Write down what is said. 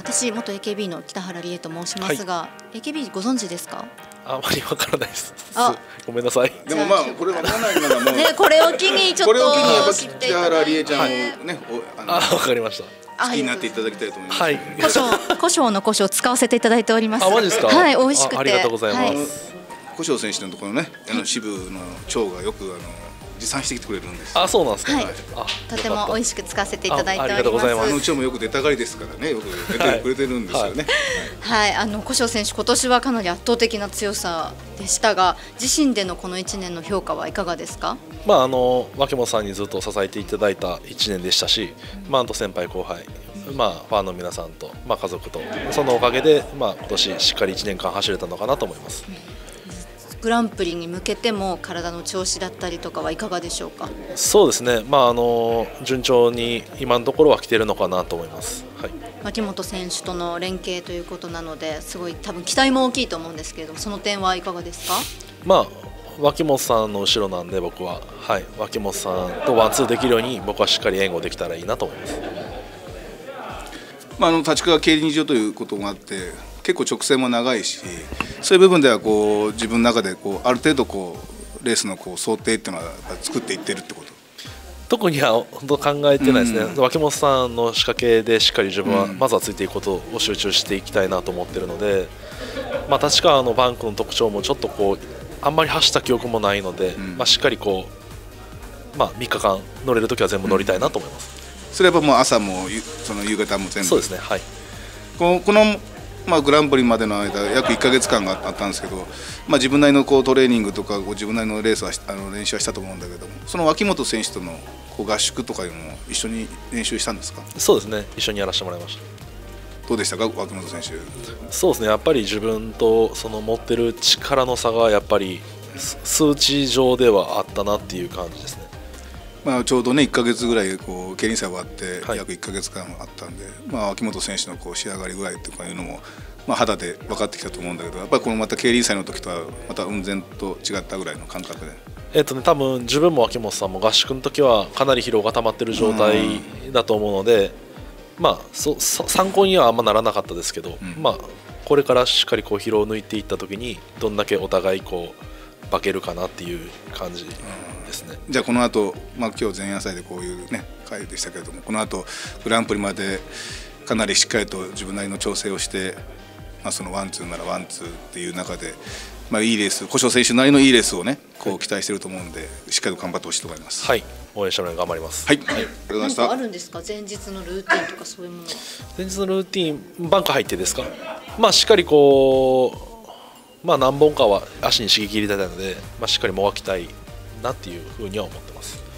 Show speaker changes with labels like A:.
A: 私元 AKB の北原理恵と申しますが、AKB ご存知ですか？
B: あまりわからないです。
A: あ
B: ごめんなさい。
C: でもまあこれわからないならもう
A: ね、これを機にちょっと
C: これを機にやっぱ
A: 知ってい
C: 北原
A: ただいて、
C: 理恵ちゃんをね、
B: わかりました。
C: 好きになっていただきたいと思います。
B: はい。
A: 胡椒の胡椒を使わせていただいております。
B: あ、マジですか。
A: はい、美味しくて。
B: ありがとうござい
A: は
B: ます。
C: 古性選手のところね、支部の長がよく持参してきてくれるんですよ。
B: あ、そうなんですか。
A: はい
B: あ、
A: とても美味しく使わせていただいており
B: ありがとうござい
A: ま。
B: ますす
C: うちもよく出たがりですからね、よく出てくれてるんですよね。
A: はい、胡椒選手、今年はかなり圧倒的な強さでしたが、自身でのこの1年の評価はいかがですか？
B: まあ脇本さんにずっと支えていただいた1年でしたし、あと先輩後輩、ファンの皆さんと、家族とそのおかげで、今年しっかり1年間走れたのかなと思います。
A: グランプリに向けても体の調子だったりとかはいかがでしょうか？
B: そうですね、順調に今のところは来ているのかなと思います。はい、
A: 脇本選手との連携ということなので、すごい多分期待も大きいと思うんですけれども、その点はいかがですか？
B: 脇本さんの後ろなんで僕は、脇本さんとワンツーできるように僕はしっかり援護できたらいいなと思います。
C: 立川競輪場ということもあって結構直線も長いし、そういう部分では自分の中である程度レースの想定っていうのは作っていってるってこと。
B: 特には本当考えてないですね。脇本さんの仕掛けでしっかり自分はまずはついていくことを集中していきたいなと思ってるので、立川のバンクの特徴もちょっとあんまり走った記憶もないので、しっかり3日間乗れるときは全部乗りたいなと思います。
C: それはやっぱもう朝もその夕方も全部。
B: そうですね。はい。
C: このグランプリまでの間約1ヶ月間があったんですけど、自分なりのトレーニングとか自分なりのレースは練習はしたと思うんだけども、その脇本選手との合宿とかいうのも一緒に練習したんですか？
B: そうですね、一緒にやらせてもらいました。
C: どうでしたか、脇本選手？
B: そうですね、やっぱり自分とその持ってる力の差がやっぱり数値上ではあったなっていう感じですね。
C: ちょうどね1ヶ月ぐらい競輪祭終わって約1ヶ月間あったんで、脇本選手の仕上がり具合とかいうのも肌で分かってきたと思うんだけど、やっぱりまた競輪祭の時とはまた雲仙と違ったぐらいの感覚で。
B: 多分自分も脇本さんも合宿の時はかなり疲労が溜まってる状態だと思うので、参考にはあんまならなかったですけど、これからしっかり疲労を抜いていった時にどんだけお互い化けるかなっていう感じですね。
C: じゃあこの後、今日前夜祭でこういうね回でしたけれども、この後グランプリまでかなりしっかりと自分なりの調整をして、そのワンツーならワンツーっていう中で、いいレース、古性選手なりのいいレースをね期待していると思うんで、しっかりと頑張ってほしいと思います。
B: はい、応援してもらい頑張ります。
C: はい、ありがとうございました。
A: 何かあるんですか、前日のルーティンとかそういうものは？
B: 前日のルーティン、バンク入ってですか？しっかり何本かは足に刺激入れたいので、しっかりもがきたいなっていうふうには思ってます。